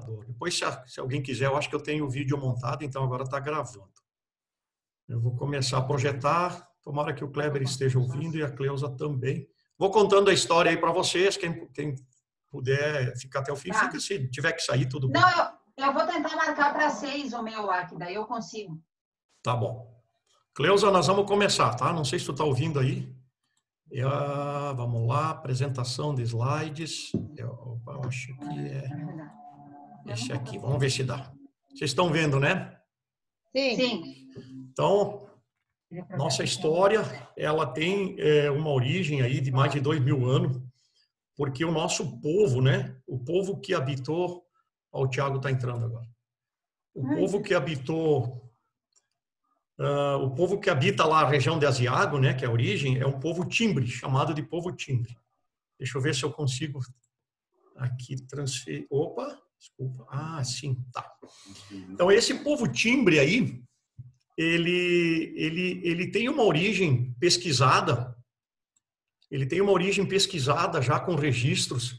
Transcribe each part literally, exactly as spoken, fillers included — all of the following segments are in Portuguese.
computador. Depois, se, se alguém quiser, eu acho que eu tenho o vídeo montado, então agora está gravando. Eu vou começar a projetar. Tomara que o Kleber esteja ouvindo e a Cleusa também. Vou contando a história aí para vocês. Quem, quem puder ficar até o fim, tá. Fica. Se tiver que sair, tudo bem. Não, eu, eu vou tentar marcar para seis o meu lá, que daí eu consigo. Tá bom. Cleusa, nós vamos começar, tá? Não sei se tu está ouvindo aí. Eu, vamos lá, apresentação de slides. Eu, eu acho que é esse aqui. Vamos ver se dá. Vocês estão vendo, né? Sim. Sim. Então, nossa história, ela tem é, uma origem aí de mais de dois mil anos, porque o nosso povo, né? O povo que habitou... Ó, o Tiago está entrando agora. O povo que habitou... Uh, o povo que habita lá a região de Asiago, né, que é a origem, é um povo timbre, chamado de povo timbre. Deixa eu ver se eu consigo aqui transferir. Opa, desculpa. Ah, sim, tá. Então, esse povo timbre aí, ele, ele, ele tem uma origem pesquisada, ele tem uma origem pesquisada já com registros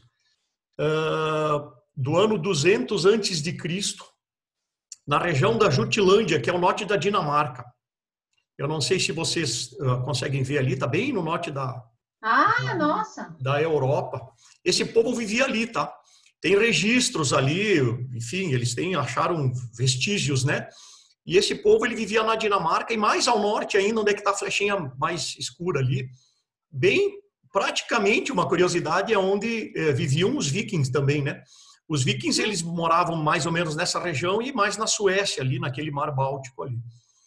uh, do ano duzentos antes de Cristo, na região da Jutlândia, que é o norte da Dinamarca. Eu não sei se vocês uh, conseguem ver ali, tá bem no norte da, ah, da, nossa. da Europa. Esse povo vivia ali, tá? Tem registros ali, enfim, eles têm, acharam vestígios, né? E esse povo, ele vivia na Dinamarca e mais ao norte ainda, onde é que está a flechinha mais escura ali. Bem, praticamente, uma curiosidade, é onde eh, viviam os vikings também, né? Os vikings, eles moravam mais ou menos nessa região e mais na Suécia, ali naquele mar Báltico ali.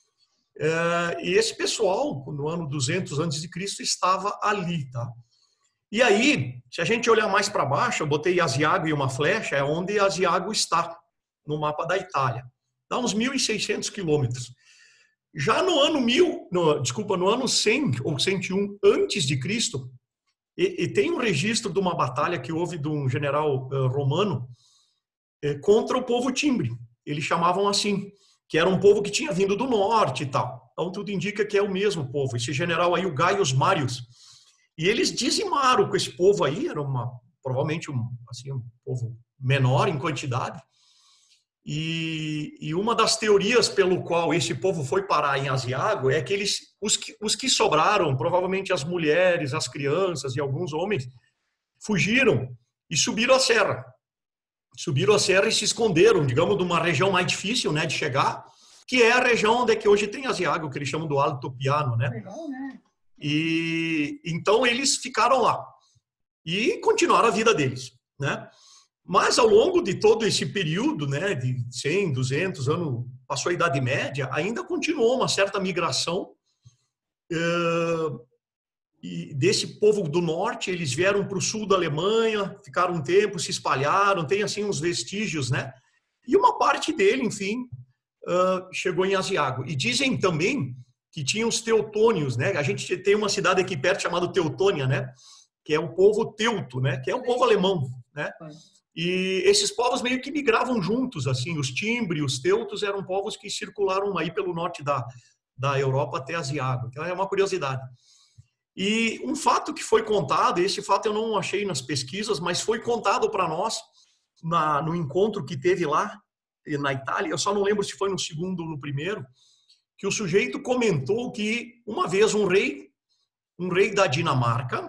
É, e esse pessoal, no ano duzentos antes de Cristo, estava ali, tá? E aí, se a gente olhar mais para baixo, eu botei Asiago e uma flecha, é onde Asiago está, no mapa da Itália. Dá uns mil e seiscentos quilômetros. Já no ano mil, no, desculpa, no ano cem ou cento e um antes de Cristo, e, e tem um registro de uma batalha que houve de um general uh, romano uh, contra o povo timbre. Eles chamavam assim, que era um povo que tinha vindo do norte e tal. Então tudo indica que é o mesmo povo. Esse general aí, o Gaius Marius. E eles dizimaram com esse povo aí, era uma, provavelmente um, assim, um povo menor em quantidade. E, e uma das teorias pelo qual esse povo foi parar em Asiago é que eles, os que, os que sobraram, provavelmente as mulheres, as crianças e alguns homens, fugiram e subiram a serra. Subiram a serra e se esconderam, digamos, de uma região mais difícil, né, de chegar, que é a região onde é que hoje tem Asiago, que eles chamam do Alto Piano, né? Legal, né? E então eles ficaram lá e continuaram a vida deles, né? Mas ao longo de todo esse período, né, de cem, duzentos anos, passou a Idade Média, ainda continuou uma certa migração uh, e desse povo do norte. Eles vieram para o sul da Alemanha, ficaram um tempo, se espalharam, tem assim uns vestígios, né? E uma parte dele, enfim, uh, chegou em Asiago. E dizem também que tinha os teutônios, né? A gente tem uma cidade aqui perto chamada Teutônia, né? Que é o povo teuto, né? Que é um povo alemão, né? E esses povos meio que migravam juntos, assim, os timbre, os teutos eram povos que circularam aí pelo norte da, da Europa até Asiago. Então é uma curiosidade. E um fato que foi contado, esse fato eu não achei nas pesquisas, mas foi contado para nós na, no encontro que teve lá na Itália, eu só não lembro se foi no segundo ou no primeiro, que o sujeito comentou que uma vez um rei, um rei da Dinamarca,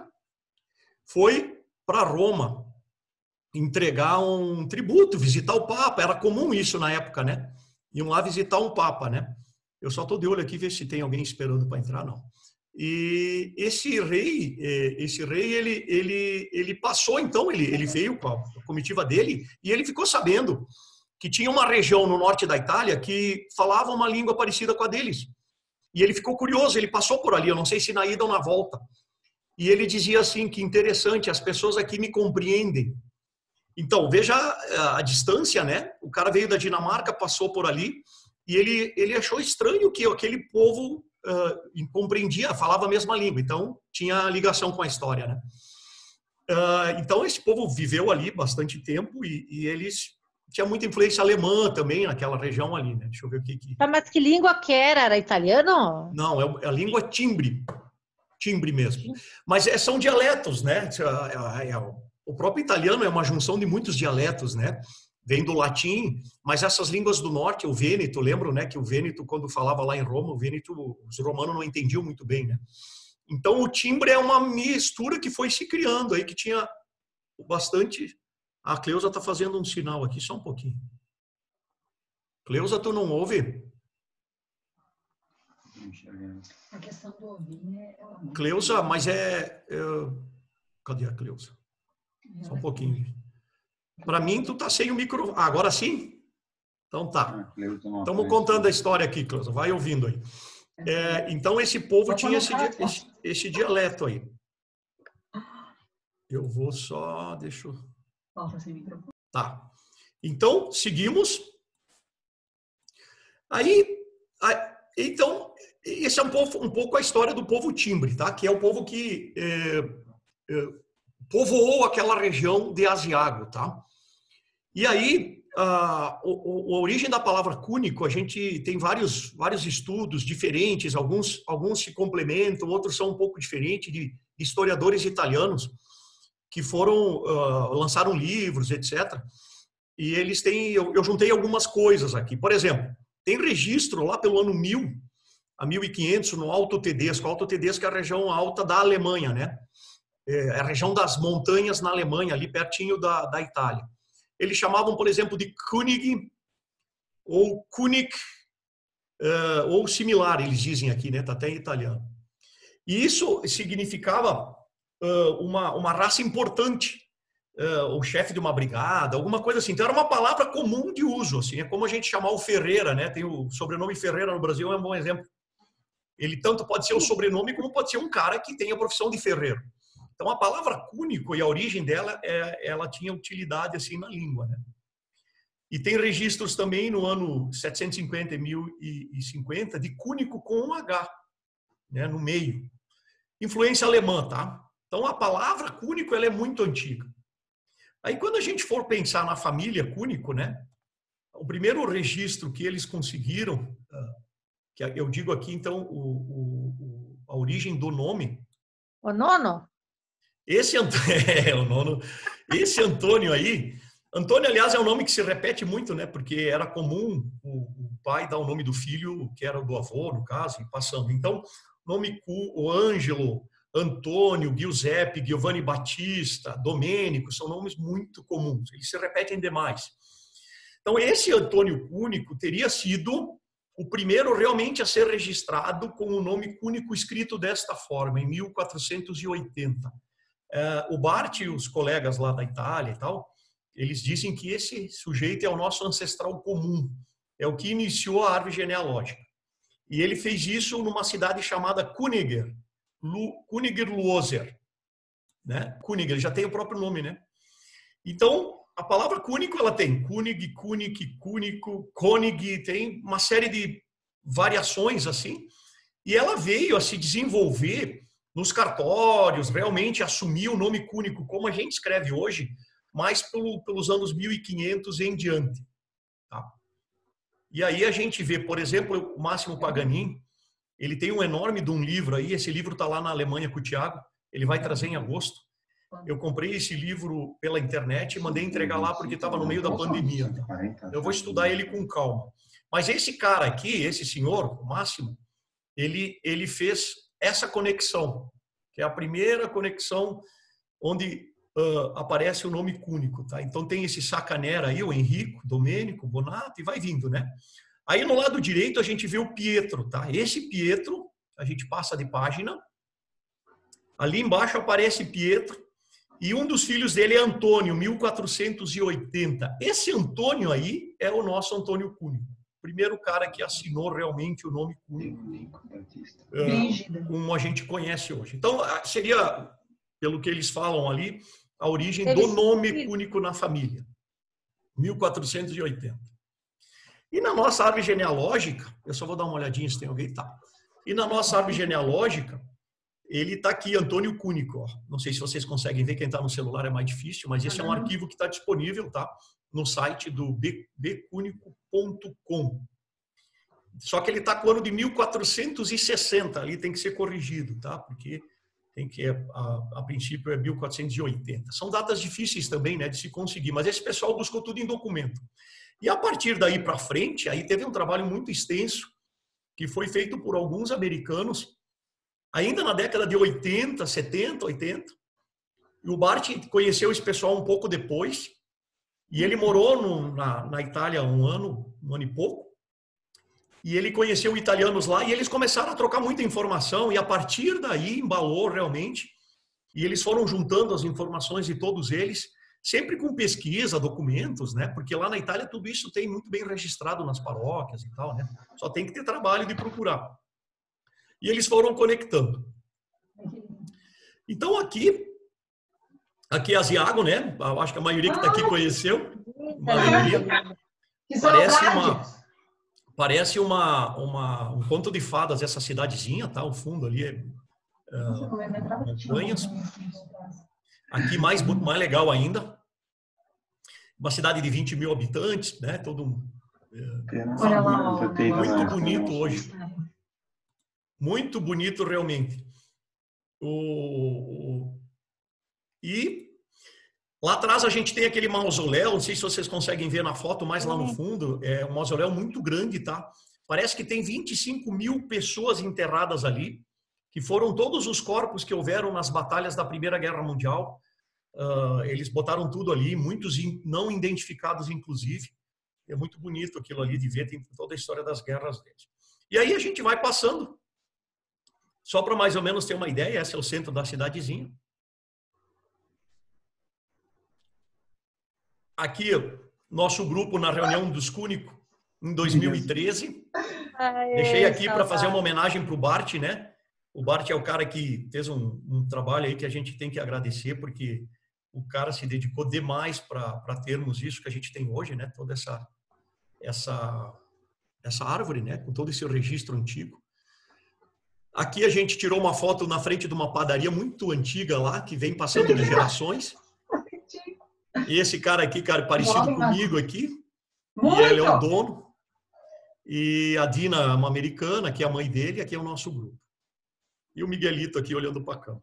foi para Roma entregar um tributo, visitar o Papa. Era comum isso na época, né? Iam lá visitar um Papa, né? Eu só estou de olho aqui ver se tem alguém esperando para entrar, não. E esse rei, esse rei, ele, ele, ele passou, então, ele, ele veio com a comitiva dele e ele ficou sabendo que tinha uma região no norte da Itália que falava uma língua parecida com a deles. E ele ficou curioso, ele passou por ali, eu não sei se na ida ou na volta. E ele dizia assim, que interessante, as pessoas aqui me compreendem. Então, veja a, a distância, né? O cara veio da Dinamarca, passou por ali, e ele, ele achou estranho que aquele povo uh, compreendia, falava a mesma língua. Então, tinha ligação com a história, né? Uh, então, esse povo viveu ali bastante tempo e, e eles tinha muita influência alemã também naquela região ali, né? Deixa eu ver o que que... Tá, mas que língua que era? Era italiano? Não, é a língua timbre. Timbre mesmo. Mas é, são dialetos, né? É, é, é, o próprio italiano é uma junção de muitos dialetos, né? vem do latim, mas essas línguas do norte, o vêneto, lembram, né, que o vêneto, quando falava lá em Roma, o vêneto, os romanos não entendiam muito bem, né? Então, o timbre é uma mistura que foi se criando aí, que tinha bastante... A Cleusa está fazendo um sinal aqui, só um pouquinho. Cleusa, tu não ouve? A questão do ouvir é... Cleusa, mas é... é... Cadê a Cleusa? Só um pouquinho. Para mim, tu tá sem o micro... Ah, agora sim? Então tá. Estamos contando a história aqui, Cleusa. Vai ouvindo aí. É, então, esse povo tinha esse, esse, esse dialeto aí. Eu vou só... Deixa eu... Tá. Então, seguimos. Aí, aí então, esse é um pouco, um pouco a história do povo timbre, tá? Que é o povo que é, é, povoou aquela região de Asiago, tá? E aí, a, a, a origem da palavra cúnico, a gente tem vários, vários estudos diferentes, alguns, alguns se complementam, outros são um pouco diferentes, de historiadores italianos que foram, uh, lançaram livros, etcétera. E eles têm, eu, eu juntei algumas coisas aqui. Por exemplo, tem registro lá pelo ano mil a mil e quinhentos no Alto Tedesco. Alto Tedesco é a região alta da Alemanha, né? É a região das montanhas na Alemanha, ali pertinho da, da Itália. Eles chamavam, por exemplo, de König ou König, uh, ou similar, eles dizem aqui, né? Está até em italiano. E isso significava uh, uma, uma raça importante, uh, o chefe de uma brigada, alguma coisa assim. Então era uma palavra comum de uso, assim. É como a gente chamar o Ferreira, né? Tem o sobrenome Ferreira no Brasil, é um bom exemplo. Ele tanto pode ser o sobrenome como pode ser um cara que tem a profissão de ferreiro. Então, a palavra cúnico e a origem dela, é, ela tinha utilidade assim na língua, né? E tem registros também no ano setecentos e cinquenta e mil e cinquenta de cúnico com um H, né, no meio. Influência alemã, tá? Então, a palavra cúnico, ela é muito antiga. Aí, quando a gente for pensar na família cúnico, né? O primeiro registro que eles conseguiram, que eu digo aqui, então, o, o, a origem do nome... O nono? Esse, é, o nono, esse Antônio aí, Antônio, aliás, é um nome que se repete muito, né? Porque era comum o, o pai dar o nome do filho, que era do avô, no caso, e passando. Então, nome o Ângelo, Antônio, Giuseppe, Giovanni Battista, Domênico, são nomes muito comuns, eles se repetem demais. Então, esse Antônio Cúnico teria sido o primeiro realmente a ser registrado com o nome Cúnico escrito desta forma, em mil quatrocentos e oitenta. Uh, o Bart e os colegas lá da Itália e tal, eles dizem que esse sujeito é o nosso ancestral comum, é o que iniciou a árvore genealógica. E ele fez isso numa cidade chamada Kuniger, Lu, Kuniger-Loser, né? Kuniger, já tem o próprio nome, né? Então, a palavra cúnico, ela tem Kunig, Kunik, Cúnico, Konig, tem uma série de variações assim, e ela veio a se desenvolver nos cartórios, realmente assumir o nome cúnico, como a gente escreve hoje, mais pelo, pelos anos mil e quinhentos em diante. Tá? E aí a gente vê, por exemplo, o Máximo Paganin, ele tem um enorme de um livro aí, esse livro está lá na Alemanha com o Thiago, ele vai trazer em agosto. Eu comprei esse livro pela internet e mandei entregar lá porque estava no meio da pandemia. Tá? Eu vou estudar ele com calma. Mas esse cara aqui, esse senhor, o Máximo, ele, ele fez essa conexão, que é a primeira conexão onde uh, aparece o nome cúnico. Tá? Então tem esse Sacanera aí, o Henrico, Domênico, Bonato, e vai vindo, né? Aí no lado direito a gente vê o Pietro, tá? Esse Pietro, a gente passa de página, ali embaixo aparece Pietro, e um dos filhos dele é Antônio, mil quatrocentos e oitenta. Esse Antônio aí é o nosso Antônio Cúnico. Primeiro cara que assinou realmente o nome Cúnico, uh, como a gente conhece hoje. Então, seria, pelo que eles falam ali, a origem do nome Cúnico na família. mil quatrocentos e oitenta. E na nossa árvore genealógica, eu só vou dar uma olhadinha se tem alguém, tá. E na nossa árvore genealógica, ele está aqui, Antônio Cúnico. Ó. Não sei se vocês conseguem ver, quem está no celular é mais difícil, mas esse é um arquivo que está disponível, tá? No site do b cúnico ponto com. Só que ele está com o ano de mil quatrocentos e sessenta, ali tem que ser corrigido, tá? Porque tem que, a, a princípio, é mil quatrocentos e oitenta. São datas difíceis também, né, de se conseguir, mas esse pessoal buscou tudo em documento. E a partir daí para frente, aí teve um trabalho muito extenso, que foi feito por alguns americanos, ainda na década de oitenta, setenta, oitenta. E o Bart conheceu esse pessoal um pouco depois, e ele morou no, na, na Itália um ano, um ano e pouco, e ele conheceu italianos lá, e eles começaram a trocar muita informação, e a partir daí embalou realmente, e eles foram juntando as informações de todos eles, sempre com pesquisa, documentos, né? Porque lá na Itália tudo isso tem muito bem registrado nas paróquias e tal, né? Só tem que ter trabalho de procurar. E eles foram conectando. Então aqui, aqui é Asiago, né? Eu acho que a maioria que está aqui conheceu. Maioria. Parece uma, parece uma, uma, um conto de fadas essa cidadezinha, tá? O fundo ali é uh, montanhas. Aqui mais, mais legal ainda. Uma cidade de vinte mil habitantes, né? Todo um, uh, muito bonito hoje. Muito bonito realmente. O, o, e lá atrás a gente tem aquele mausoléu, não sei se vocês conseguem ver na foto, mais lá no fundo, é um mausoléu muito grande, tá? Parece que tem vinte e cinco mil pessoas enterradas ali, que foram todos os corpos que houveram nas batalhas da Primeira Guerra Mundial. Uh, eles botaram tudo ali, muitos in, não identificados inclusive. É muito bonito aquilo ali de ver, tem toda a história das guerras deles. E aí a gente vai passando. Só para mais ou menos ter uma ideia, esse é o centro da cidadezinha. Aqui, nosso grupo na reunião dos Cúnico, em dois mil e treze. Aê, deixei aqui para fazer uma homenagem para o Bart, né? O Bart é o cara que fez um, um trabalho aí que a gente tem que agradecer, porque o cara se dedicou demais para termos isso que a gente tem hoje, né? Toda essa, essa, essa árvore, né? Com todo esse registro antigo. Aqui a gente tirou uma foto na frente de uma padaria muito antiga lá, que vem passando de gerações. E esse cara aqui, cara, parecido comigo aqui. E ele é o dono. E a Dina, uma americana, que é a mãe dele, aqui é o nosso grupo. E o Miguelito aqui olhando para cá.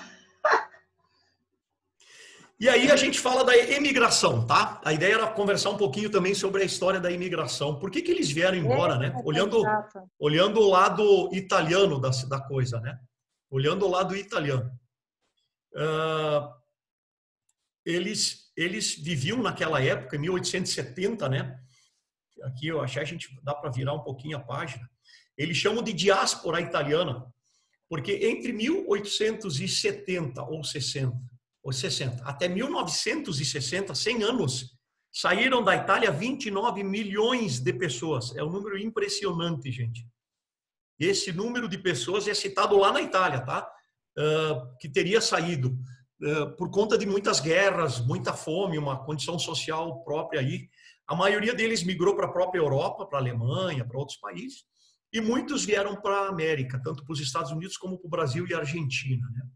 E aí a gente fala da imigração, tá? A ideia era conversar um pouquinho também sobre a história da imigração. Por que que eles vieram embora, né? Olhando, olhando o lado italiano da, da coisa, né? Olhando o lado italiano. Uh, eles, eles viviam naquela época, em mil oitocentos e setenta, né? Aqui eu achei, a gente dá para virar um pouquinho a página. Eles chamam de diáspora italiana, porque entre mil oitocentos e setenta ou sessenta, ou sessenta, até mil novecentos e sessenta, cem anos, saíram da Itália vinte e nove milhões de pessoas. É um número impressionante, gente. Esse número de pessoas é citado lá na Itália, tá? Uh, que teria saído uh, por conta de muitas guerras, muita fome, uma condição social própria aí. A maioria deles migrou para a própria Europa, para a Alemanha, para outros países, e muitos vieram para a América, tanto para os Estados Unidos como para o Brasil e a Argentina, né?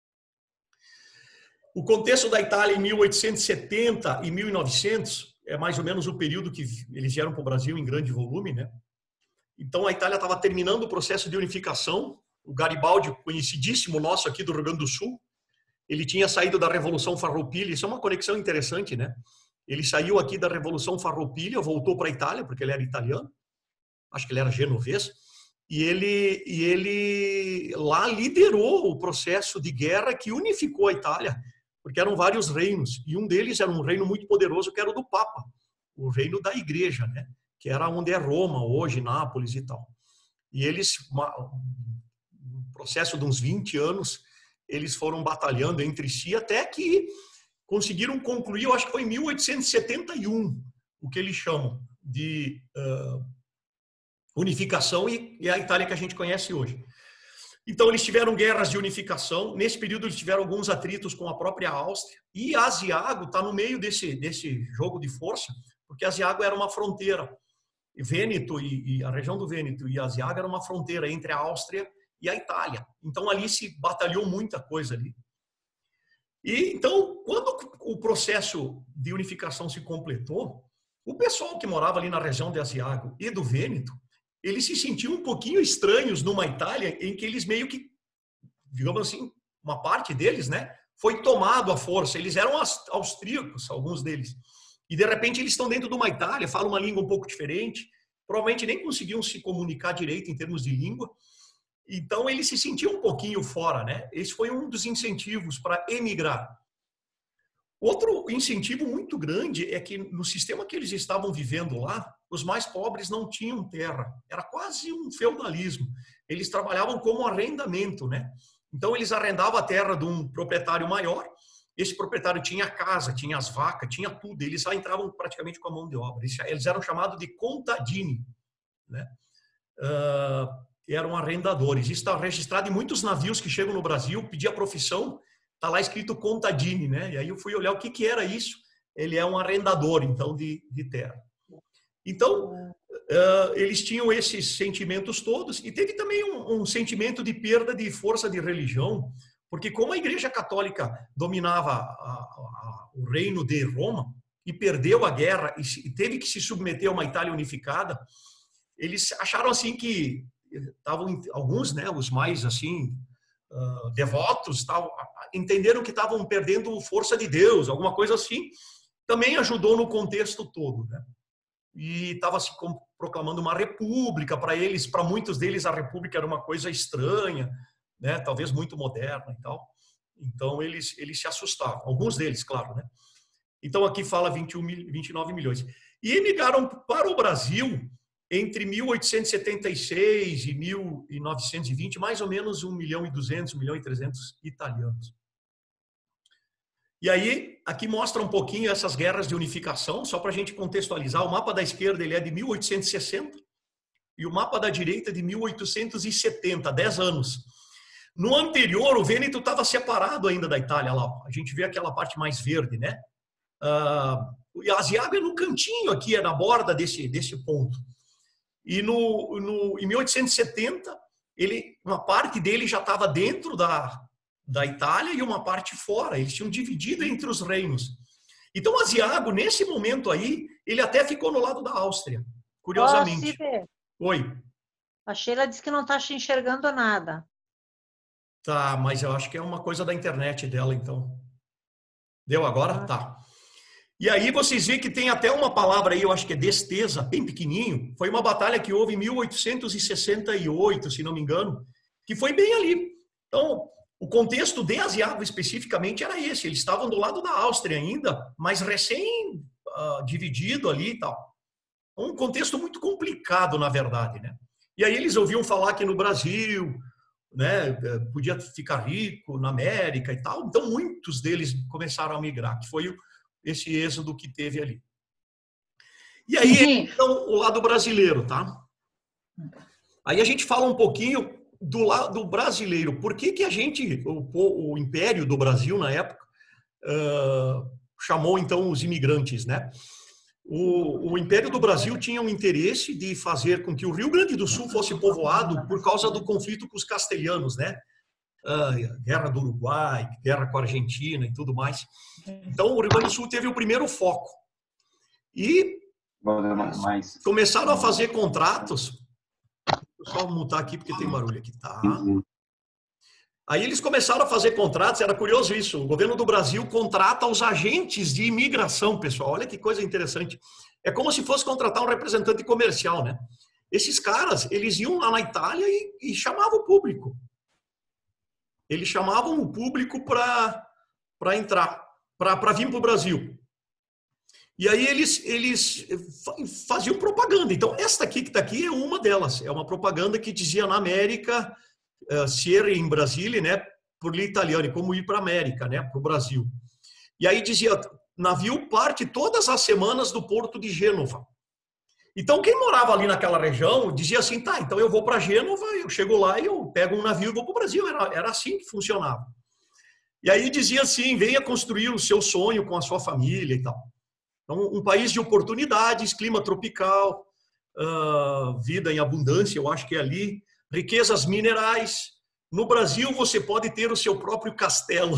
O contexto da Itália em mil oitocentos e setenta e mil e novecentos é mais ou menos o período que eles vieram para o Brasil em grande volume, né? Então a Itália estava terminando o processo de unificação. O Garibaldi, conhecidíssimo nosso aqui do Rio Grande do Sul, ele tinha saído da Revolução Farroupilha. Isso é uma conexão interessante, né? Ele saiu aqui da Revolução Farroupilha, voltou para a Itália, porque ele era italiano. Acho que ele era genovês. E ele, e ele lá liderou o processo de guerra que unificou a Itália, porque eram vários reinos, e um deles era um reino muito poderoso, que era o do Papa, o reino da Igreja, né? Que era onde é Roma hoje, Nápoles e tal. E eles, um processo de uns vinte anos, eles foram batalhando entre si até que conseguiram concluir, eu acho que foi em mil oitocentos e setenta e um, o que eles chamam de uh, unificação, e, e a Itália que a gente conhece hoje. Então, eles tiveram guerras de unificação. Nesse período, eles tiveram alguns atritos com a própria Áustria. E Asiago está no meio desse, desse jogo de força, porque Asiago era uma fronteira. Vêneto e, e a região do Vêneto e Asiago era uma fronteira entre a Áustria e a Itália. Então, ali se batalhou muita coisa ali. E, então, quando o processo de unificação se completou, o pessoal que morava ali na região de Asiago e do Vêneto, eles se sentiam um pouquinho estranhos numa Itália em que eles meio que, digamos assim, uma parte deles, né, foi tomado à força. Eles eram austríacos, alguns deles. E, de repente, eles estão dentro de uma Itália, falam uma língua um pouco diferente, provavelmente nem conseguiam se comunicar direito em termos de língua. Então, eles se sentiam um pouquinho fora, né? Esse foi um dos incentivos para emigrar. Outro incentivo muito grande é que no sistema que eles estavam vivendo lá, os mais pobres não tinham terra. Era quase um feudalismo. Eles trabalhavam como arrendamento, né? Então, eles arrendavam a terra de um proprietário maior. Esse proprietário tinha casa, tinha as vacas, tinha tudo. Eles já entravam praticamente com a mão de obra. Eles eram chamados de contadini, né? Uh, eram arrendadores. Isso está registrado em muitos navios que chegam no Brasil, pedi a profissão, está lá escrito contadini, né? E aí eu fui olhar o que, que era isso. Ele é um arrendador, então, de, de terra. Então, uh, eles tinham esses sentimentos todos, e teve também um, um sentimento de perda de força de religião, porque como a Igreja Católica dominava a, a, o reino de Roma, e perdeu a guerra, e, se, e teve que se submeter a uma Itália unificada, eles acharam assim que estavam, alguns, né, os mais assim, uh, devotos, tal, entenderam que estavam perdendo força de Deus, alguma coisa assim, também ajudou no contexto todo, né? E estava se proclamando uma república para eles, para muitos deles a república era uma coisa estranha, né? Talvez muito moderna e tal. Então eles eles se assustavam, alguns deles, claro, né? Então aqui fala vinte e um, vinte e nove milhões. E emigraram para o Brasil entre mil oitocentos e setenta e seis e mil novecentos e vinte, mais ou menos um milhão e duzentos, um milhão e trezentos italianos. E aí, aqui mostra um pouquinho essas guerras de unificação, só para a gente contextualizar. O mapa da esquerda ele é de mil oitocentos e sessenta e o mapa da direita de mil oitocentos e setenta, dez anos. No anterior, o Vêneto estava separado ainda da Itália lá. A gente vê aquela parte mais verde, né? Uh, o Asiago é no cantinho aqui, é na borda desse, desse ponto. E no, no, em mil oitocentos e setenta, ele, uma parte dele já estava dentro da, da Itália e uma parte fora. Eles tinham dividido entre os reinos. Então, o Asiago, nesse momento aí, ele até ficou no lado da Áustria, curiosamente. Oh, Oi. A Sheila disse que não está enxergando nada. Tá, mas eu acho que é uma coisa da internet dela, então. Deu agora? Ah. Tá. E aí vocês veem que tem até uma palavra aí, eu acho que é destesa, bem pequenininho. Foi uma batalha que houve em mil oitocentos e sessenta e oito, se não me engano, que foi bem ali. Então, o contexto de Asiago especificamente era esse. Eles estavam do lado da Áustria ainda, mas recém uh, dividido ali e tal. Um contexto muito complicado, na verdade, né? E aí eles ouviam falar que no Brasil, né, podia ficar rico na América e tal. Então, muitos deles começaram a migrar, que foi esse êxodo que teve ali. E aí, Sim. então, o lado brasileiro, tá? Aí a gente fala um pouquinho do lado brasileiro. Por que que a gente, o, o Império do Brasil, na época, uh, chamou, então, os imigrantes, né? O, o Império do Brasil tinha um interesse de fazer com que o Rio Grande do Sul fosse povoado por causa do conflito com os castelhanos, né? Uh, guerra do Uruguai, guerra com a Argentina e tudo mais. Então, o Rio Grande do Sul teve o primeiro foco. E começaram a fazer contratos. Vou só mutar aqui porque tem barulho aqui, tá? Aí eles começaram a fazer contratos, era curioso isso. O governo do Brasil contrata os agentes de imigração, pessoal. Olha que coisa interessante. É como se fosse contratar um representante comercial, né? Esses caras, eles iam lá na Itália e, e chamavam o público. Eles chamavam o público para para entrar, para vir para o Brasil. E aí eles, eles faziam propaganda. Então, esta aqui que está aqui é uma delas. É uma propaganda que dizia na América, uh, ser em Brasília, né, por italiano, como ir para a América, né, para o Brasil. E aí dizia, navio parte todas as semanas do porto de Gênova. Então, quem morava ali naquela região dizia assim, tá, então eu vou para Gênova, eu chego lá e eu pego um navio e vou para o Brasil. Era, era assim que funcionava. E aí dizia assim, venha construir o seu sonho com a sua família e tal. Então, um país de oportunidades, clima tropical, uh, vida em abundância, eu acho que é ali, riquezas minerais. No Brasil, você pode ter o seu próprio castelo.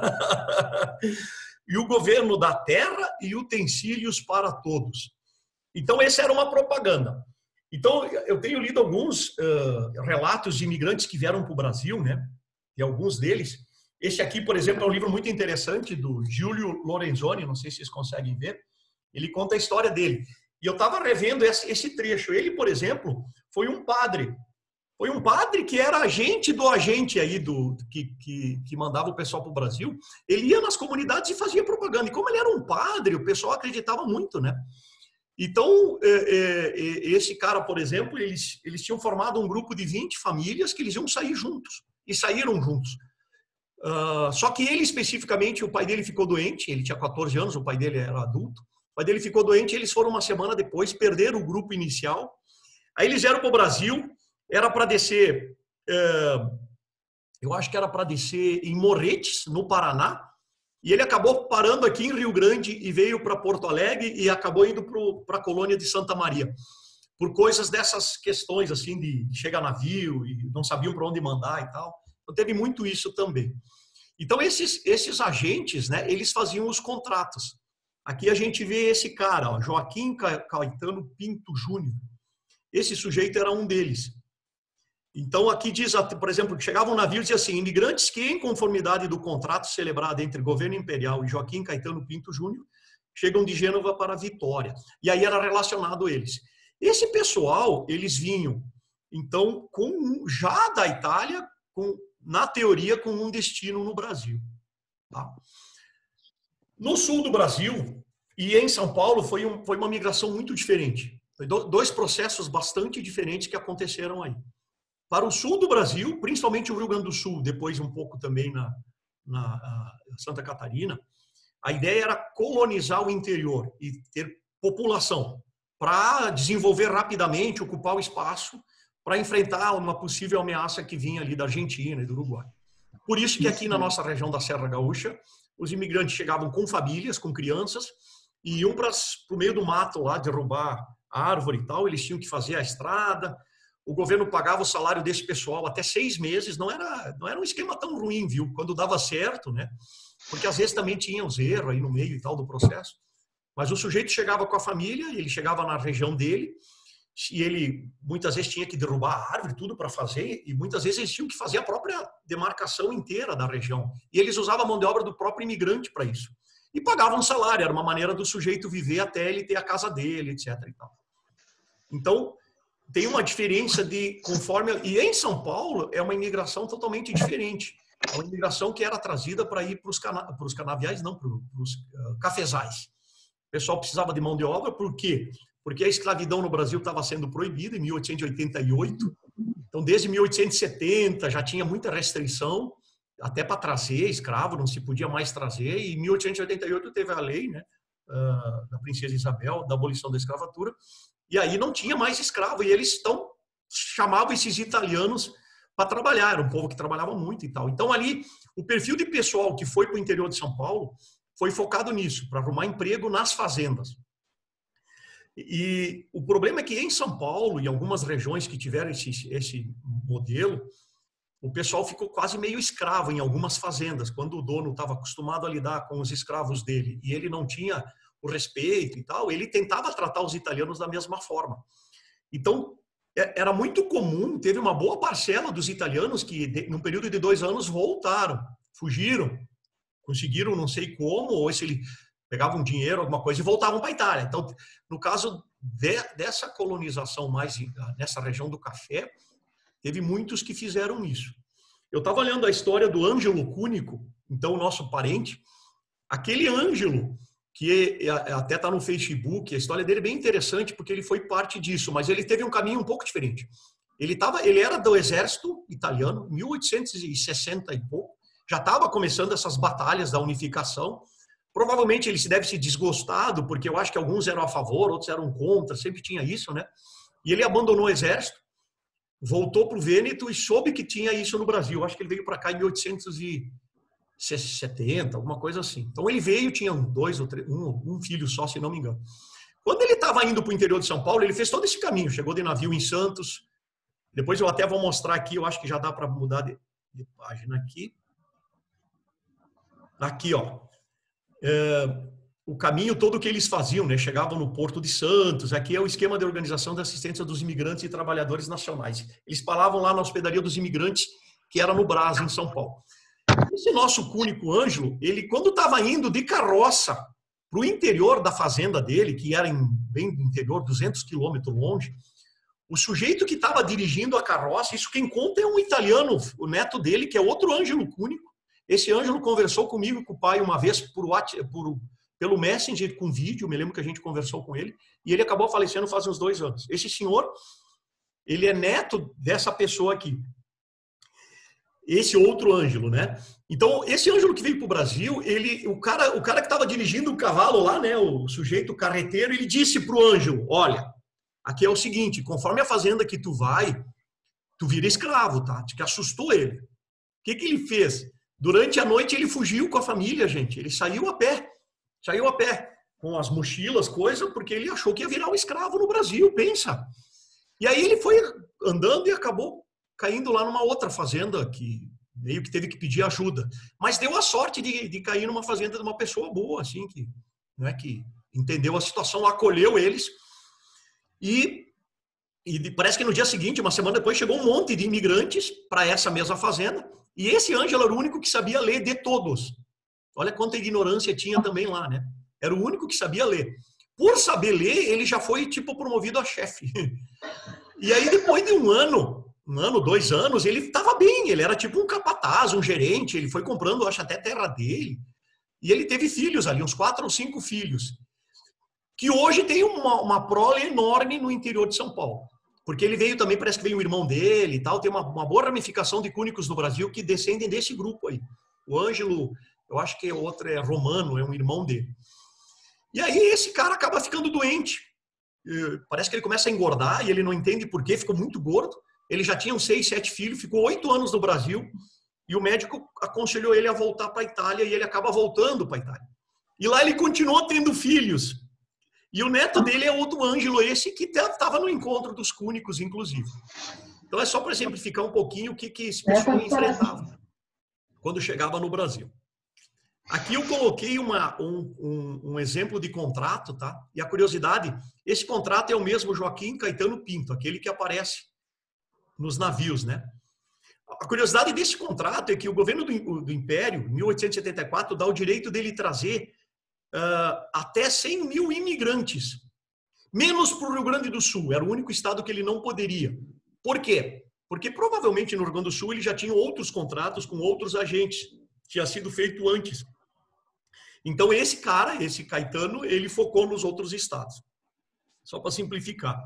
E o governo da terra e utensílios para todos. Então, essa era uma propaganda. Então, eu tenho lido alguns uh, relatos de imigrantes que vieram para o Brasil, né? E alguns deles, Esse aqui, por exemplo, é um livro muito interessante do Giulio Lorenzoni, não sei se vocês conseguem ver. Ele conta a história dele. E eu estava revendo esse, esse trecho. Ele, por exemplo, foi um padre. Foi um padre que era agente do agente aí do, que, que, que mandava o pessoal para o Brasil. Ele ia nas comunidades e fazia propaganda. E como ele era um padre, o pessoal acreditava muito, né? Então, é, é, esse cara, por exemplo, eles, eles tinham formado um grupo de vinte famílias que eles iam sair juntos. E saíram juntos. Uh, só que ele especificamente, o pai dele ficou doente, ele tinha quatorze anos, o pai dele era adulto. O pai dele ficou doente, eles foram uma semana depois, perderam o grupo inicial. Aí eles vieram para o Brasil, era para descer, uh, eu acho que era para descer em Morretes, no Paraná. E ele acabou parando aqui em Rio Grande e veio para Porto Alegre e acabou indo para a colônia de Santa Maria. Por coisas dessas questões, assim, de chegar navio e não sabiam para onde mandar e tal. Então, teve muito isso também. Então, esses, esses agentes, né, eles faziam os contratos. Aqui a gente vê esse cara, ó, Joaquim Caetano Pinto Júnior. Esse sujeito era um deles. Então, aqui diz, por exemplo, que chegava um navio e dizia assim, imigrantes que, em conformidade do contrato celebrado entre governo imperial e Joaquim Caetano Pinto Júnior, chegam de Gênova para Vitória. E aí era relacionado eles. Esse pessoal, eles vinham, então, com, já da Itália, com, na teoria, com um destino no Brasil. Tá? No sul do Brasil e em São Paulo foi, um, foi uma migração muito diferente. Foi do, dois processos bastante diferentes que aconteceram aí. Para o sul do Brasil, principalmente o Rio Grande do Sul, depois um pouco também na, na Santa Catarina, a ideia era colonizar o interior e ter população para desenvolver rapidamente, ocupar o espaço para enfrentar uma possível ameaça que vinha ali da Argentina e do Uruguai. Por isso que aqui na nossa região da Serra Gaúcha, os imigrantes chegavam com famílias, com crianças, e iam para o meio do mato lá, derrubar árvore e tal, eles tinham que fazer a estrada. O governo pagava o salário desse pessoal até seis meses, não era, não era um esquema tão ruim, viu? Quando dava certo, né? Porque às vezes também tinha os erros aí no meio e tal do processo. Mas o sujeito chegava com a família, ele chegava na região dele, e ele muitas vezes tinha que derrubar a árvore, tudo para fazer, e muitas vezes eles tinham que fazer a própria demarcação inteira da região. E eles usavam a mão de obra do próprio imigrante para isso. E pagavam um salário, era uma maneira do sujeito viver até ele ter a casa dele, etcétera. E tal. Então, tem uma diferença de conforme... E em São Paulo é uma imigração totalmente diferente. É uma imigração que era trazida para ir para os cana... canaviais, não, para os uh, cafezais. O pessoal precisava de mão de obra, por quê? Porque a escravidão no Brasil estava sendo proibida em mil oitocentos e oitenta e oito. Então, desde mil oitocentos e setenta já tinha muita restrição, até para trazer escravo, não se podia mais trazer. E em mil oitocentos e oitenta e oito teve a lei, né, uh, da Princesa Isabel, da abolição da escravatura. E aí não tinha mais escravo. E eles tão, chamavam esses italianos para trabalhar. Era um povo que trabalhava muito e tal. Então, ali, o perfil de pessoal que foi para o interior de São Paulo foi focado nisso, para arrumar emprego nas fazendas. E o problema é que em São Paulo, em algumas regiões que tiveram esse, esse modelo, o pessoal ficou quase meio escravo em algumas fazendas. Quando o dono estava acostumado a lidar com os escravos dele e ele não tinha o respeito e tal, ele tentava tratar os italianos da mesma forma. Então, era muito comum, teve uma boa parcela dos italianos que, num período de dois anos, voltaram, fugiram, conseguiram não sei como, ou se ele pegavam dinheiro, alguma coisa, e voltavam para a Itália. Então, no caso de, dessa colonização mais nessa região do café, teve muitos que fizeram isso. Eu estava olhando a história do Ângelo Cúnico, então o nosso parente, aquele Ângelo, que até está no Facebook, a história dele é bem interessante porque ele foi parte disso, mas ele teve um caminho um pouco diferente. Ele, tava, ele era do exército italiano, mil oitocentos e sessenta e pouco, já estava começando essas batalhas da unificação. Provavelmente ele se deve se desgostado, porque eu acho que alguns eram a favor, outros eram contra, sempre tinha isso, né? E ele abandonou o exército, voltou para o Vêneto e soube que tinha isso no Brasil. Eu acho que ele veio para cá em mil oitocentos e setenta, alguma coisa assim. Então ele veio, tinha dois ou três, um, um filho só, se não me engano. Quando ele estava indo para o interior de São Paulo, ele fez todo esse caminho, chegou de navio em Santos. Depois eu até vou mostrar aqui, eu acho que já dá para mudar de, de página aqui. Aqui, ó. É, o caminho todo que eles faziam, né? Chegavam no Porto de Santos. Aqui é o esquema de organização da assistência dos imigrantes e trabalhadores nacionais. Eles falavam lá na hospedaria dos imigrantes, que era no Brás, em São Paulo. Esse nosso cúnico Ângelo, ele quando estava indo de carroça para o interior da fazenda dele, que era em, bem no interior, duzentos quilômetros longe, o sujeito que estava dirigindo a carroça, isso quem conta é um italiano, o neto dele, que é outro Ângelo Cúnico. Esse Ângelo conversou comigo, com o pai, uma vez por, por, pelo Messenger, com vídeo, me lembro que a gente conversou com ele, e ele acabou falecendo faz uns dois anos. Esse senhor, ele é neto dessa pessoa aqui. Esse outro Ângelo, né? Então, esse Ângelo que veio para o Brasil, ele, o cara, o cara que estava dirigindo o cavalo lá, né, o sujeito o carreteiro, ele disse para o Ângelo, olha, aqui é o seguinte, conforme a fazenda que tu vai, tu vira escravo, tá? Que assustou ele. O que que ele fez? Durante a noite ele fugiu com a família, gente. Ele saiu a pé, saiu a pé, com as mochilas, coisa, porque ele achou que ia virar um escravo no Brasil, pensa. E aí ele foi andando e acabou caindo lá numa outra fazenda que meio que teve que pedir ajuda. Mas deu a sorte de, de cair numa fazenda de uma pessoa boa, assim, que, né, que entendeu a situação, acolheu eles. E, e parece que no dia seguinte, uma semana depois, chegou um monte de imigrantes para essa mesma fazenda. E esse Ângelo era o único que sabia ler de todos. Olha quanta ignorância tinha também lá, né? Era o único que sabia ler. Por saber ler, ele já foi, tipo, promovido a chefe. E aí, depois de um ano, um ano, dois anos, ele estava bem. Ele era tipo um capataz, um gerente. Ele foi comprando, acho, até terra dele. E ele teve filhos ali, uns quatro ou cinco filhos. Que hoje tem uma, uma prole enorme no interior de São Paulo. Porque ele veio também, parece que veio o irmão dele e tal. Tem uma, uma boa ramificação de cúnicos no Brasil que descendem desse grupo aí. O Ângelo, eu acho que o outro é Romano, é um irmão dele. E aí esse cara acaba ficando doente. Parece que ele começa a engordar e ele não entende por quê, ficou muito gordo. Ele já tinha uns seis, sete filhos, ficou oito anos no Brasil e o médico aconselhou ele a voltar para a Itália e ele acaba voltando para a Itália. E lá ele continuou tendo filhos. E o neto dele é outro Ângelo, esse que estava no encontro dos cúnicos, inclusive. Então é só para exemplificar um pouquinho o que, que esse pessoal enfrentava quando chegava no Brasil. Aqui eu coloquei uma, um, um, um exemplo de contrato, tá? E a curiosidade, esse contrato é o mesmo Joaquim Caetano Pinto, aquele que aparece nos navios, né? A curiosidade desse contrato é que o governo do, do Império, em mil oitocentos e setenta e quatro, dá o direito dele trazer uh, até cem mil imigrantes, menos para o Rio Grande do Sul, era o único estado que ele não poderia. Por quê? Porque provavelmente no Rio Grande do Sul ele já tinha outros contratos com outros agentes, tinha sido feito antes. Então esse cara, esse Caetano, ele focou nos outros estados. Só para simplificar.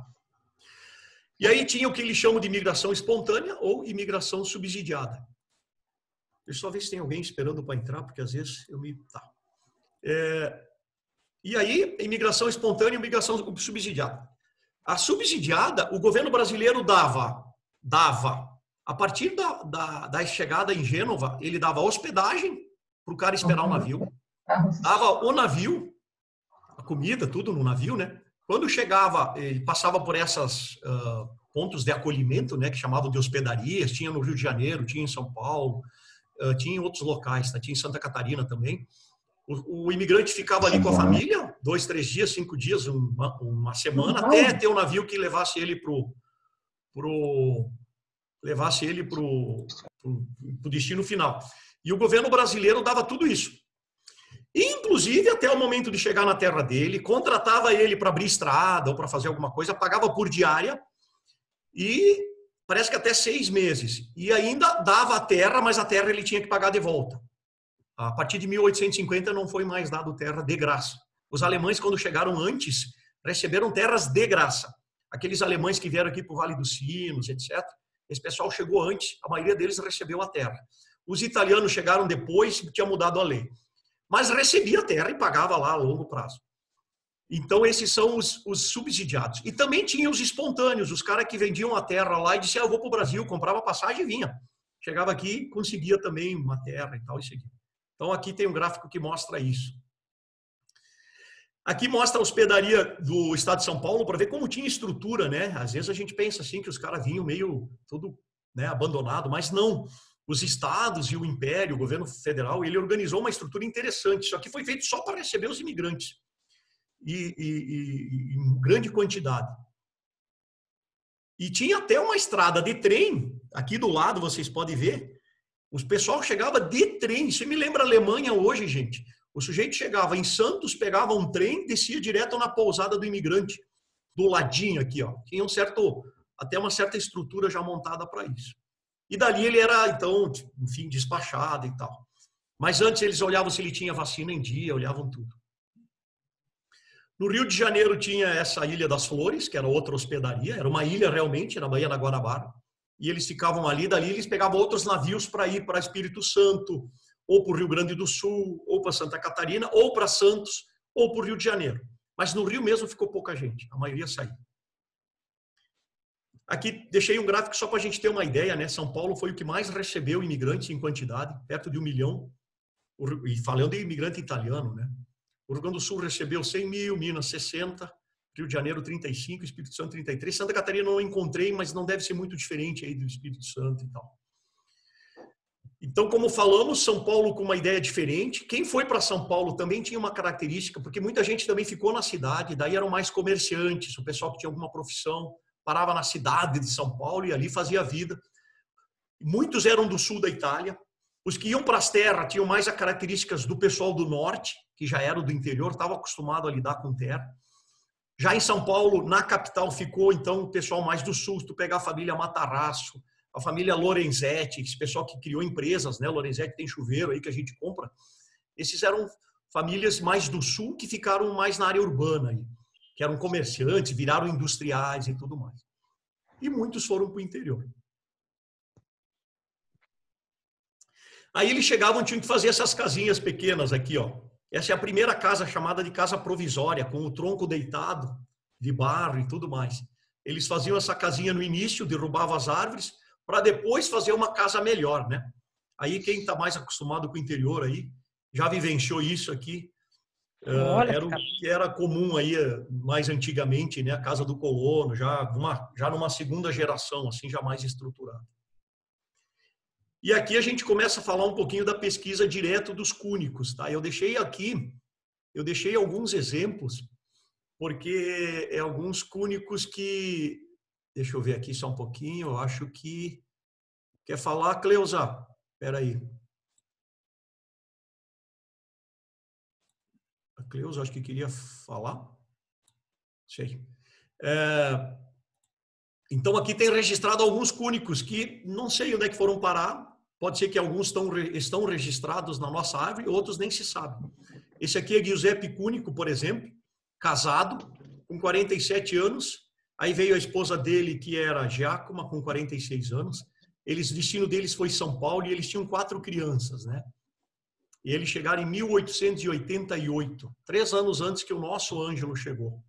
E aí tinha o que eles chamam de imigração espontânea ou imigração subsidiada. Deixa eu só ver se tem alguém esperando para entrar, porque às vezes eu me... Tá. É... E aí, imigração espontânea e imigração subsidiada. A subsidiada, o governo brasileiro dava, dava, a partir da, da, da chegada em Gênova, ele dava hospedagem para o cara esperar o navio, dava o navio, a comida, tudo no navio, né? Quando chegava, ele passava por essas uh, pontos de acolhimento, né, que chamavam de hospedarias, tinha no Rio de Janeiro, tinha em São Paulo, uh, tinha em outros locais, tá? Tinha em Santa Catarina também. O, o imigrante ficava ali com a família, dois, três dias, cinco dias, uma, uma semana, até ter um navio que levasse ele pro, pro levasse ele pro, pro, pro destino final. E o governo brasileiro dava tudo isso. Inclusive, até o momento de chegar na terra dele, contratava ele para abrir estrada ou para fazer alguma coisa, pagava por diária e parece que até seis meses. E ainda dava a terra, mas a terra ele tinha que pagar de volta. A partir de mil oitocentos e cinquenta não foi mais dado terra de graça. Os alemães, quando chegaram antes, receberam terras de graça. Aqueles alemães que vieram aqui para o Vale dos Sinos, etcétera, esse pessoal chegou antes, a maioria deles recebeu a terra. Os italianos chegaram depois, tinha mudado a lei. Mas recebia a terra e pagava lá a longo prazo. Então, esses são os, os subsidiados. E também tinha os espontâneos, os caras que vendiam a terra lá e diziam, ah, eu vou para o Brasil, comprava passagem e vinha. Chegava aqui, conseguia também uma terra e tal, e seguia. Então, aqui tem um gráfico que mostra isso. Aqui mostra a hospedaria do estado de São Paulo, para ver como tinha estrutura, né? Às vezes a gente pensa assim, que os caras vinham meio tudo, né, abandonado, mas não. Os estados e o império, o governo federal, ele organizou uma estrutura interessante. Isso aqui foi feito só para receber os imigrantes. E, e, e, e em grande quantidade. E tinha até uma estrada de trem, aqui do lado vocês podem ver, O pessoal chegava de trem. Isso me lembra a Alemanha hoje, gente. O sujeito chegava em Santos, pegava um trem, descia direto na pousada do imigrante, do ladinho aqui, ó. Tinha um certo, até uma certa estrutura já montada para isso. E dali ele era, então, enfim, despachado e tal. Mas antes eles olhavam se ele tinha vacina em dia, olhavam tudo. No Rio de Janeiro tinha essa Ilha das Flores, que era outra hospedaria, era uma ilha realmente, na Baía da Guanabara. E eles ficavam ali, dali eles pegavam outros navios para ir para Espírito Santo, ou para o Rio Grande do Sul, ou para Santa Catarina, ou para Santos, ou para o Rio de Janeiro. Mas no Rio mesmo ficou pouca gente, a maioria saiu. Aqui deixei um gráfico só para a gente ter uma ideia, né? São Paulo foi o que mais recebeu imigrantes em quantidade, perto de um milhão, e falando de imigrante italiano, né? O Rio Grande do Sul recebeu cem mil, Minas sessenta, Rio de Janeiro trinta e cinco, Espírito Santo trinta e três, Santa Catarina não encontrei, mas não deve ser muito diferente aí do Espírito Santo e tal. Então, como falamos, São Paulo com uma ideia diferente. Quem foi para São Paulo também tinha uma característica, porque muita gente também ficou na cidade, daí eram mais comerciantes, o pessoal que tinha alguma profissão, parava na cidade de São Paulo e ali fazia vida. Muitos eram do sul da Itália. Os que iam para as terras tinham mais as características do pessoal do norte, que já era do interior, estava acostumado a lidar com terra. Já em São Paulo, na capital, ficou então o pessoal mais do sul. Se tu pegar a família Matarazzo, a família Lorenzetti, esse pessoal que criou empresas, né? Lorenzetti tem chuveiro aí que a gente compra. Esses eram famílias mais do sul que ficaram mais na área urbana aí, que eram comerciantes, viraram industriais e tudo mais. E muitos foram para o interior. Aí eles chegavam, tinham que fazer essas casinhas pequenas aqui, ó. Essa é a primeira casa chamada de casa provisória, com o tronco deitado, de barro e tudo mais. Eles faziam essa casinha no início, derrubavam as árvores, para depois fazer uma casa melhor, né? Aí quem está mais acostumado com o interior aí, já vivenciou isso aqui. Olha, era o que era comum aí mais antigamente, né? A casa do colono, já numa, já numa segunda geração, assim, já mais estruturada. E aqui a gente começa a falar um pouquinho da pesquisa direto dos cúnicos, tá? Eu deixei aqui, eu deixei alguns exemplos, porque é alguns cúnicos que... Deixa eu ver aqui só um pouquinho, eu acho que... Quer falar, Cleusa? Espera aí. A Cleusa, acho que queria falar. Sei. É... Então, aqui tem registrado alguns cúnicos que não sei onde é que foram parar. Pode ser que alguns estão, estão registrados na nossa árvore, outros nem se sabe. Esse aqui é Giuseppe Cúnico, por exemplo, casado, com quarenta e sete anos. Aí veio a esposa dele, que era Giacoma, com quarenta e seis anos. Eles, o destino deles foi São Paulo e eles tinham quatro crianças, né? E eles chegaram em mil oitocentos e oitenta e oito, três anos antes que o nosso Ângelo chegou.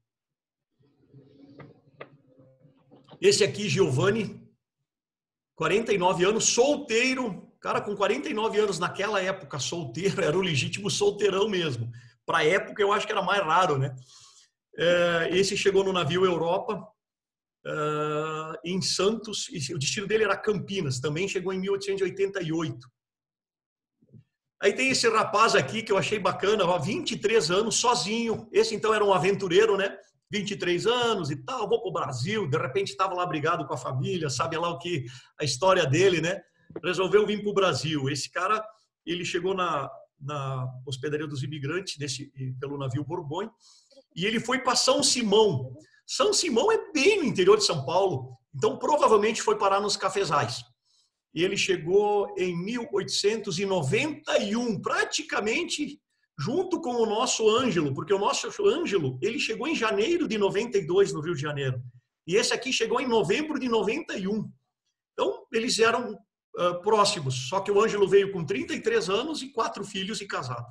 Esse aqui, Giovanni, quarenta e nove anos, solteiro. Cara, com quarenta e nove anos naquela época, solteiro, era o legítimo solteirão mesmo. Para a época, eu acho que era mais raro, né? Esse chegou no navio Europa, em Santos, e o destino dele era Campinas, também chegou em mil oitocentos e oitenta e oito. Aí tem esse rapaz aqui que eu achei bacana, ó, vinte e três anos, sozinho. Esse então era um aventureiro, né? vinte e três anos e tal, vou para o Brasil, de repente estava lá brigado com a família, sabe lá o que, a história dele, né? Resolveu vir para o Brasil. Esse cara, ele chegou na, na hospedaria dos imigrantes, desse, pelo navio Borgonha, e ele foi para São Simão. São Simão é bem no interior de São Paulo, então provavelmente foi parar nos cafezais. E ele chegou em mil oitocentos e noventa e um, praticamente junto com o nosso Ângelo, porque o nosso Ângelo, ele chegou em janeiro de noventa e dois no Rio de Janeiro. E esse aqui chegou em novembro de noventa e um. Então, eles eram uh, próximos, só que o Ângelo veio com trinta e três anos e quatro filhos e casado.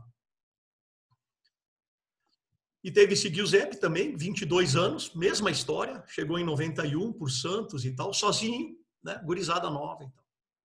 E teve esse Giuseppe também, vinte e dois anos, mesma história, chegou em noventa e um por Santos e tal, sozinho, né, gurizada nova e tal.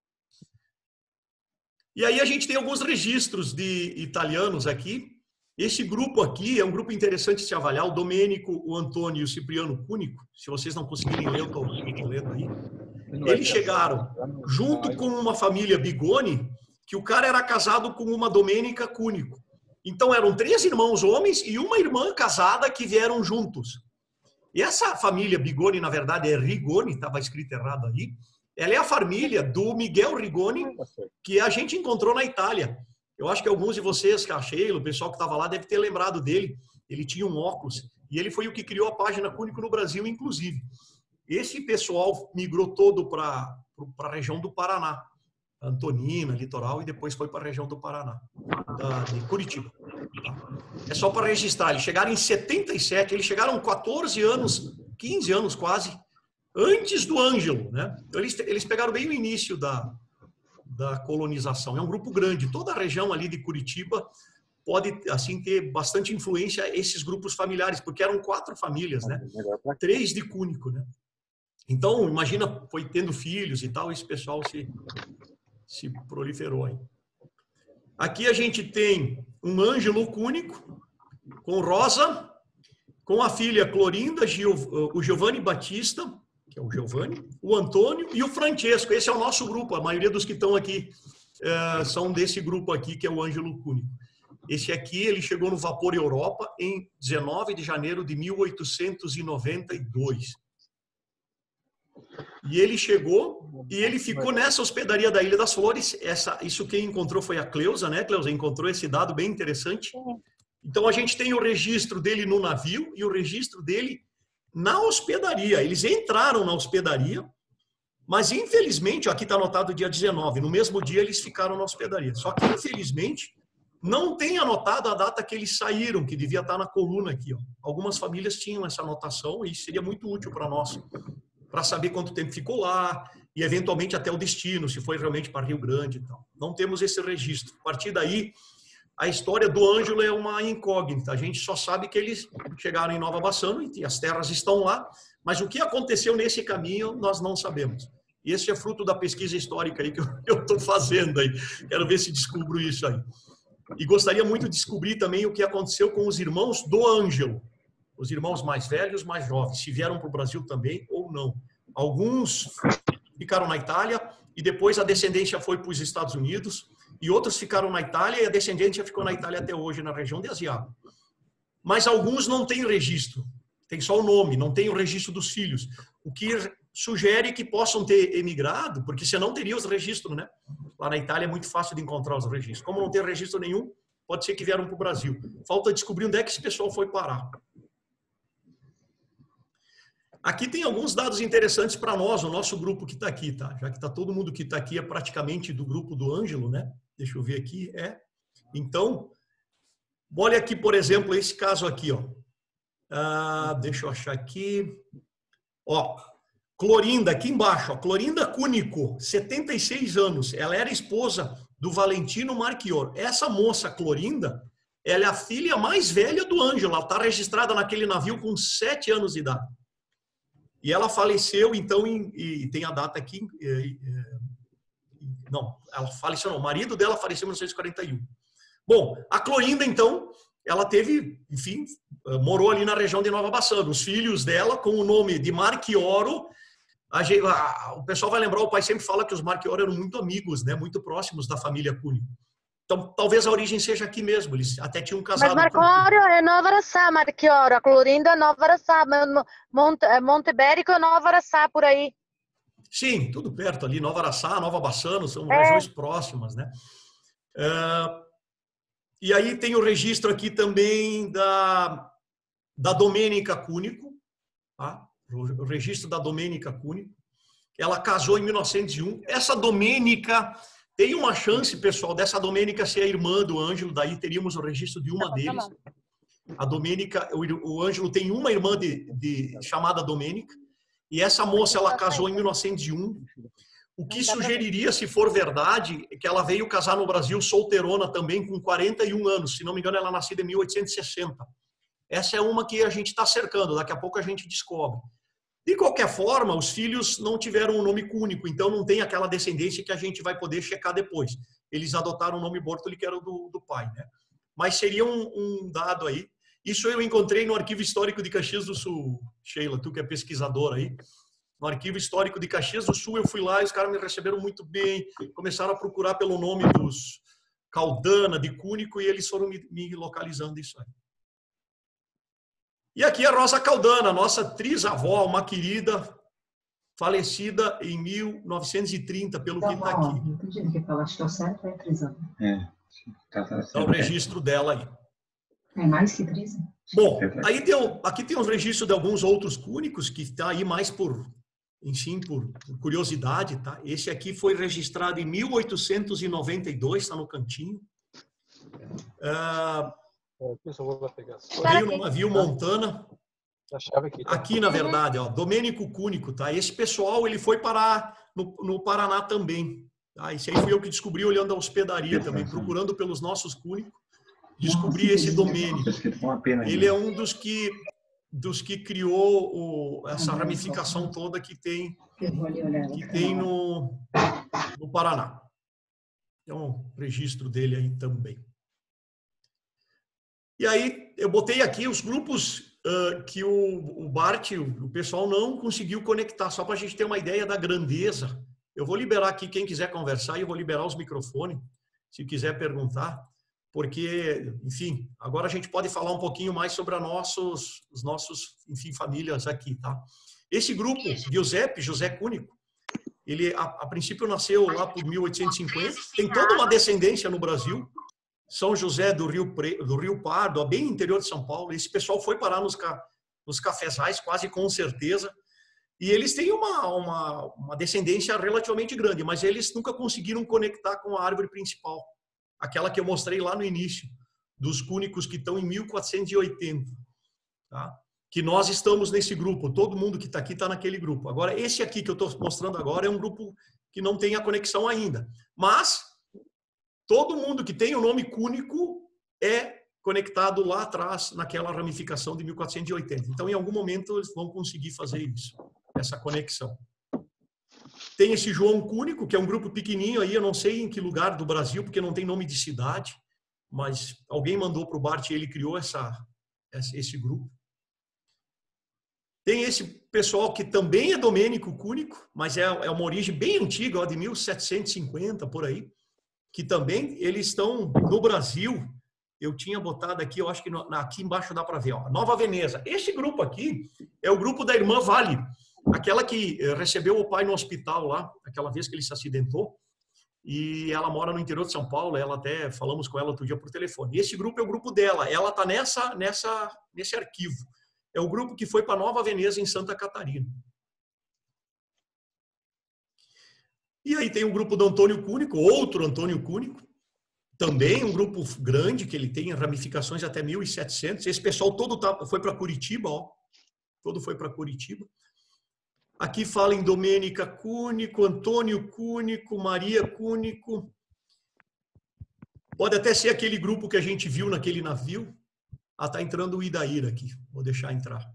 E aí a gente tem alguns registros de italianos aqui. Esse grupo aqui é um grupo interessante de se avaliar, o Domênico, o Antônio e o Cipriano Cúnico. Se vocês não conseguirem ler, eu estou lendo aí. Eles chegaram junto com uma família Bigoni, que o cara era casado com uma Domênica Cúnico. Então eram três irmãos homens e uma irmã casada que vieram juntos. E essa família Bigoni, na verdade, é Rigoni, estava escrito errado aí. Ela é a família do Miguel Rigoni, que a gente encontrou na Itália. Eu acho que alguns de vocês, a Sheila, o pessoal que estava lá, deve ter lembrado dele. Ele tinha um óculos e ele foi o que criou a página Cúnico no Brasil, inclusive. Esse pessoal migrou todo para a região do Paraná, Antonina, litoral, e depois foi para a região do Paraná, da, de Curitiba. Tá? É só para registrar, eles chegaram em setenta e sete, eles chegaram quatorze anos, quinze anos quase, antes do Ângelo, né? Então, eles, eles pegaram bem o início da, da colonização. É um grupo grande, toda a região ali de Curitiba pode, assim, ter bastante influência esses grupos familiares, porque eram quatro famílias, né? Três de Cúnico, né? Então, imagina, foi tendo filhos e tal, esse pessoal se, se proliferou aí. Aqui a gente tem um Ângelo Cúnico, com Rosa, com a filha Clorinda, o Giovanni Batista, que é o Giovanni, o Antônio e o Francesco. Esse é o nosso grupo, a maioria dos que estão aqui é, são desse grupo aqui, que é o Ângelo Cúnico. Esse aqui, ele chegou no Vapor Europa em dezenove de janeiro de mil oitocentos e noventa e dois. E ele chegou e ele ficou nessa hospedaria da Ilha das Flores. Essa, isso quem encontrou foi a Cleusa, né, Cleusa? Encontrou esse dado bem interessante. Então, a gente tem o registro dele no navio e o registro dele na hospedaria. Eles entraram na hospedaria, mas, infelizmente, aqui está anotado dia dezenove, no mesmo dia eles ficaram na hospedaria. Só que, infelizmente, não tem anotado a data que eles saíram, que devia estar na coluna aqui. Ó. Algumas famílias tinham essa anotação e seria muito útil para nós, para saber quanto tempo ficou lá e, eventualmente, até o destino, se foi realmente para Rio Grande e tal. Não temos esse registro. A partir daí, a história do Ângelo é uma incógnita. A gente só sabe que eles chegaram em Nova Bassano e as terras estão lá, mas o que aconteceu nesse caminho nós não sabemos. E esse é fruto da pesquisa histórica aí que eu estou fazendo aí. Quero ver se descubro isso aí. E gostaria muito de descobrir também o que aconteceu com os irmãos do Ângelo. Os irmãos mais velhos, mais jovens, se vieram para o Brasil também ou não. Alguns ficaram na Itália e depois a descendência foi para os Estados Unidos e outros ficaram na Itália e a descendência ficou na Itália até hoje, na região de Asiago. Mas alguns não têm registro, tem só o nome, não tem o registro dos filhos, o que sugere que possam ter emigrado, porque senão teria os registros, né? Lá na Itália é muito fácil de encontrar os registros. Como não tem registro nenhum, pode ser que vieram para o Brasil. Falta descobrir onde é que esse pessoal foi parar. Aqui tem alguns dados interessantes para nós, o nosso grupo que está aqui, tá? Já que tá todo mundo que está aqui é praticamente do grupo do Ângelo, né? Deixa eu ver aqui, é. Então, olha aqui, por exemplo, esse caso aqui, ó. Ah, deixa eu achar aqui. Ó, Clorinda, aqui embaixo, ó. Clorinda Cúnico, setenta e seis anos. Ela era esposa do Valentino Marchior. Essa moça, Clorinda, ela é a filha mais velha do Ângelo. Ela está registrada naquele navio com sete anos de idade. E ela faleceu, então, em, e tem a data aqui, é, é, não, ela faleceu não, o marido dela faleceu em mil novecentos e quarenta e um. Bom, a Clorinda, então, ela teve, enfim, morou ali na região de Nova Bassano. Os filhos dela, com o nome de Marchioro, a, a, o pessoal vai lembrar, o pai sempre fala que os Marchioro eram muito amigos, né, muito próximos da família Cúnico. Então, talvez a origem seja aqui mesmo, eles até tinham casado. Mas Marchioro é Nova Araçá, Marchioro, a Clorinda é Nova Araçá, Monte, Monte Bérico é Nova Araçá, por aí. Sim, tudo perto ali, Nova Araçá, Nova Bassano, são é. regiões próximas, né? É, e aí tem o registro aqui também da, da Domênica Cúnico, tá? O registro da Domênica Cúnico. Ela casou em mil novecentos e um. Essa Domênica... Tem uma chance, pessoal, dessa Domênica ser a irmã do Ângelo, daí teríamos o registro de uma deles. A Domênica, o Ângelo tem uma irmã de, de, chamada Domênica, e essa moça, ela casou em mil novecentos e um. O que sugeriria, se for verdade, que ela veio casar no Brasil solteirona também, com quarenta e um anos. Se não me engano, ela é nascida em mil oitocentos e sessenta. Essa é uma que a gente está cercando, daqui a pouco a gente descobre. De qualquer forma, os filhos não tiveram um nome Cúnico, então não tem aquela descendência que a gente vai poder checar depois. Eles adotaram o nome Bortoli, que era o do, do pai, né? Mas seria um, um dado aí. Isso eu encontrei no Arquivo Histórico de Caxias do Sul, Sheila, tu que é pesquisadora aí. No Arquivo Histórico de Caxias do Sul, eu fui lá e os caras me receberam muito bem, começaram a procurar pelo nome dos Caldana, de Cúnico, e eles foram me, me localizando isso aí. E aqui a Rosa Caldana, nossa trisavó, uma querida, falecida em mil novecentos e trinta, pelo que está aqui. Não entendi o que fala. Acho que é o certo, é Trisam. É. Tá, tá Está o registro dela aí. É mais que Trisam? Bom, aí tem, aqui tem os registros de alguns outros cúnicos que está aí mais por, enfim, por, por curiosidade, tá? Esse aqui foi registrado em mil oitocentos e noventa e dois, está no cantinho. Ah, veio no navio Montana. Aqui, na verdade, ó, Domênico Cúnico, tá? Esse pessoal, ele foi parar no, no Paraná também. Tá? Esse aí fui eu que descobri olhando a hospedaria também, procurando pelos nossos cúnicos. Descobri esse Domênico. Ele é um dos que, dos que criou o, essa ramificação toda que tem, que tem no, no Paraná. Então, um registro dele aí também. E aí, eu botei aqui os grupos uh, que o, o Bart, o, o pessoal não conseguiu conectar, só para a gente ter uma ideia da grandeza. Eu vou liberar aqui quem quiser conversar e eu vou liberar os microfones, se quiser perguntar. Porque, enfim, agora a gente pode falar um pouquinho mais sobre a nossos, os nossos, enfim, famílias aqui, tá? Esse grupo, Giuseppe, José Cúnico, ele, a, a princípio, nasceu lá por mil oitocentos e cinquenta, tem toda uma descendência no Brasil, São José do Rio, Pre, do Rio Pardo, bem interior de São Paulo. Esse pessoal foi parar nos, ca, nos cafezais, quase com certeza, e eles têm uma, uma, uma descendência relativamente grande, mas eles nunca conseguiram conectar com a árvore principal. Aquela que eu mostrei lá no início, dos cúnicos que estão em mil quatrocentos e oitenta. Tá? Que nós estamos nesse grupo, todo mundo que está aqui está naquele grupo. Agora, esse aqui que eu estou mostrando agora é um grupo que não tem a conexão ainda. Mas, todo mundo que tem o nome cúnico é conectado lá atrás, naquela ramificação de mil quatrocentos e oitenta. Então, em algum momento, eles vão conseguir fazer isso, essa conexão. Tem esse João Cúnico, que é um grupo pequenininho aí, eu não sei em que lugar do Brasil, porque não tem nome de cidade, mas alguém mandou para o Bart e ele criou essa, esse grupo. Tem esse pessoal que também é Domênico Cúnico, mas é, é uma origem bem antiga, ó, de mil setecentos e cinquenta, por aí, que também eles estão no Brasil. Eu tinha botado aqui, eu acho que no, aqui embaixo dá para ver, ó, Nova Veneza. Esse grupo aqui é o grupo da irmã Vale, aquela que recebeu o pai no hospital lá, aquela vez que ele se acidentou, e ela mora no interior de São Paulo, ela até falamos com ela outro dia por telefone. E esse grupo é o grupo dela, ela está nessa, nessa, nesse arquivo. É o grupo que foi para Nova Veneza, em Santa Catarina. E aí tem o grupo do Antônio Cúnico, outro Antônio Cúnico, também um grupo grande, que ele tem ramificações até mil e setecentos. Esse pessoal todo tá, foi para Curitiba, ó, todo foi para Curitiba. Aqui fala em Domênica Cúnico, Antônio Cúnico, Maria Cúnico. Pode até ser aquele grupo que a gente viu naquele navio. Ah, tá entrando o Idaíra aqui. Vou deixar entrar.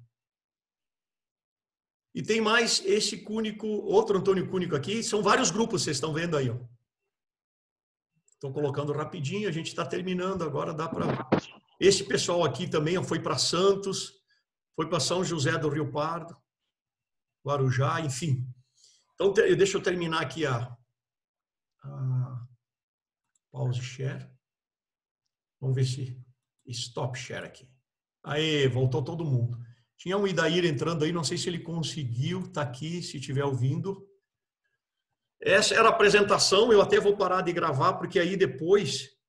E tem mais esse Cúnico, outro Antônio Cúnico aqui. São vários grupos, vocês estão vendo aí, ó. Estou colocando rapidinho, a gente está terminando agora, dá para... Esse pessoal aqui também foi para Santos, foi para São José do Rio Pardo, Guarujá, enfim. Então, deixa eu terminar aqui a, a pause share. Vamos ver se stop share aqui. Aí, voltou todo mundo. Tinha um Idaíra entrando aí, não sei se ele conseguiu, está aqui, se estiver ouvindo. Essa era a apresentação, eu até vou parar de gravar, porque aí depois